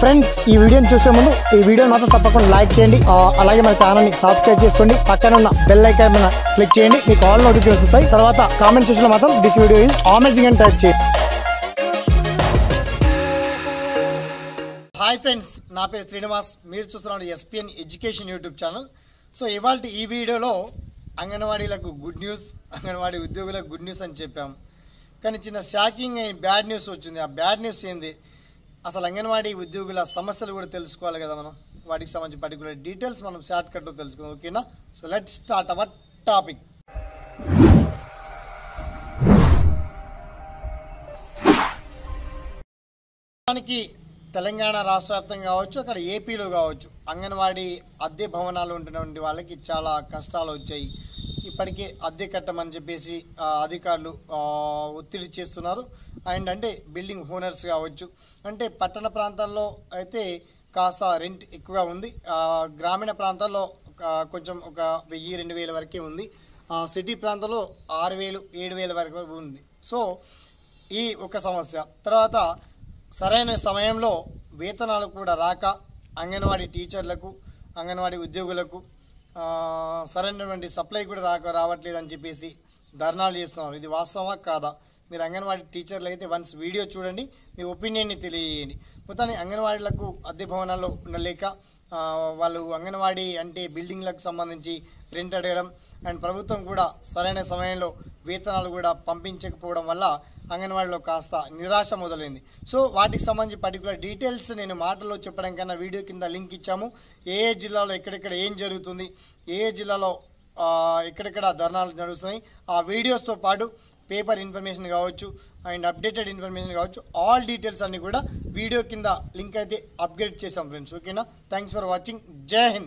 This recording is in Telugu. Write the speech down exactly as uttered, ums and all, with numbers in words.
ఫ్రెండ్స్ ఈ వీడియోని చూసే ముందు ఈ వీడియో మాత్రం తప్పకుండా లైక్ చేయండి, అలాగే మన ఛానల్ని సబ్స్క్రైబ్ చేసుకోండి, పక్కన ఉన్న బెల్ ఐకాన్ మీద క్లిక్ చేయండి, మీకు ఆల్ నోటిఫికేషన్స్ వస్తాయి. తర్వాత కామెంట్ సెక్షన్లో మాత్రం దిస్ వీడియో ఈజ్ అమేజింగ్ అని టైప్ చేయండి. హాయ్ ఫ్రెండ్స్, నా పేరు శ్రీనివాస్, మీరు చూస్తున్నారు SPN education YouTube channel. So ఇవాళ ఈ వీడియోలో అంగన్వాడీలకు గుడ్ న్యూస్, అంగన్వాడీ ఉద్యోగులకు గుడ్ న్యూస్ అని చెప్పాము. కానీ చిన్న షాకింగ్ అయిన బ్యాడ్ న్యూస్ వచ్చింది. ఆ బ్యాడ్ న్యూస్ ఏంది, అసలు అంగన్వాడీ ఉద్యోగుల సమస్యలు కూడా తెలుసుకోవాలి కదా మనం. వాటికి సంబంధించి పర్టికులర్ డీటెయిల్స్ మనం షార్ట్ కట్లో తెలుసుకుందాం, ఓకేనా? So let start our topic. దానికి తెలంగాణ రాష్ట్ర వ్యాప్తంగా కావచ్చు, అక్కడ ఏపీలో కావచ్చు, అంగన్వాడీ అద్దె భవనాలు ఉంటున్నటువంటి వాళ్ళకి చాలా కష్టాలు వచ్చాయి. ఇప్పటికే అద్దె కట్టమని చెప్పేసి అధికారులు ఒత్తిడి చేస్తున్నారు. అండ్ అంటే బిల్డింగ్ ఓనర్స్ కావచ్చు, అంటే పట్టణ ప్రాంతాల్లో అయితే కాస్త రెంట్ ఎక్కువగా ఉంది, గ్రామీణ ప్రాంతాల్లో కొంచెం ఒక వెయ్యి రెండు వేల వరకే ఉంది, సిటీ ప్రాంతంలో ఆరు వేలు ఏడు వేల వరకు ఉంది. సో ఈ ఒక సమస్య. తర్వాత సరైన సమయంలో వేతనాలు కూడా రాక అంగన్వాడీ టీచర్లకు, అంగన్వాడీ ఉద్యోగులకు సరైనటువంటి సప్లై కూడా రాక రావట్లేదు అని చెప్పేసి ధర్నాలు చేస్తున్నారు. ఇది వాస్తవమా కాదా? మీరు అంగన్వాడీ టీచర్లు అయితే వన్స్ వీడియో చూడండి, మీ ఒపీనియన్ని తెలియజేయండి. మొత్తాన్ని అంగన్వాడీలకు అద్దె భవనాల్లో ఉండలేక వాళ్ళు అంగన్వాడీ అంటే బిల్డింగ్లకు సంబంధించి రెంట్ అడగడం, అండ్ ప్రభుత్వం కూడా సరైన సమయంలో వేతనాలు కూడా పంపించకపోవడం వల్ల అంగన్వాడీలో కాస్త నిరాశ మొదలైంది. సో వాటికి సంబంధించి పర్టికులర్ డీటెయిల్స్ నేను మాటల్లో చెప్పడం కన్నా వీడియో కింద లింక్ ఇచ్చాము. ఏ ఏ జిల్లాలో ఎక్కడెక్కడ ఏం జరుగుతుంది, ఏ ఏ జిల్లాలో ఎక్కడెక్కడ ధర్నాలు నడుస్తున్నాయి, ఆ వీడియోస్తో పాటు పేపర్ ఇన్ఫర్మేషన్ కావచ్చు అండ్ అప్డేటెడ్ ఇన్ఫర్మేషన్ కావచ్చు, ఆల్ డీటెయిల్స్ అన్నీ కూడా వీడియో కింద లింక్ అయితే అప్గ్రేడ్ చేసాం ఫ్రెండ్స్, ఓకేనా? Thanks for watching. జై హింద్.